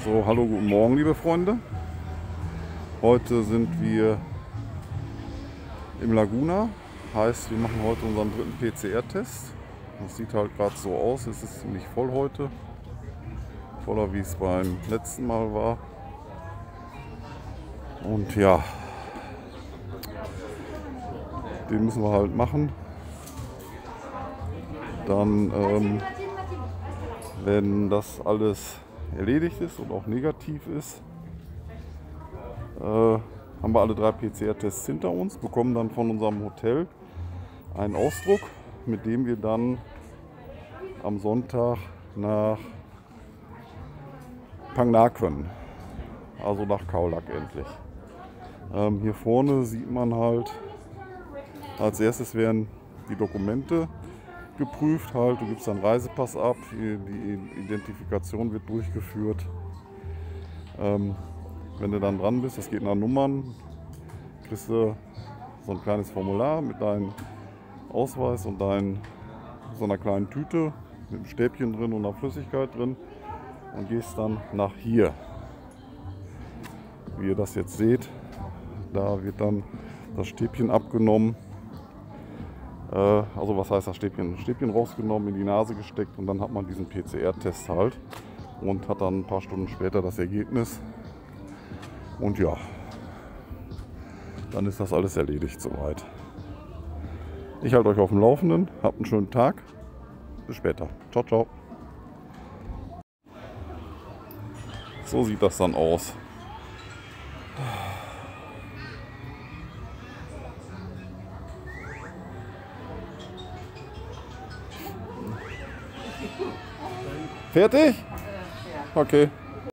So, hallo, guten Morgen, liebe Freunde. Heute sind wir im Laguna. Heißt, wir machen heute unseren dritten PCR-Test. Das sieht halt gerade so aus. Es ist ziemlich voll heute. Voller, wie es beim letzten Mal war. Und ja, den müssen wir halt machen. Dann, wenn das alles erledigt ist und auch negativ ist, haben wir alle 3 PCR-Tests hinter uns, bekommen dann von unserem Hotel einen Ausdruck, mit dem wir dann am Sonntag nach Phang Nga können, also nach Khao Lak endlich. Hier vorne sieht man halt, als erstes werden die Dokumente geprüft. Halt. Du gibst deinen Reisepass ab, die Identifikation wird durchgeführt. Wenn du dann dran bist, das geht nach Nummern, kriegst du so ein kleines Formular mit deinem Ausweis und so einer kleinen Tüte mit einem Stäbchen drin und einer Flüssigkeit drin und gehst dann nach hier. Wie ihr das jetzt seht, da wird dann das Stäbchen abgenommen. Also was heißt das Stäbchen? Stäbchen rausgenommen, in die Nase gesteckt und dann hat man diesen PCR-Test halt und hat dann ein paar Stunden später das Ergebnis. Und ja, dann ist das alles erledigt soweit. Ich halte euch auf dem Laufenden, habt einen schönen Tag, bis später. Ciao, ciao. So sieht das dann aus. Fertig? Okay.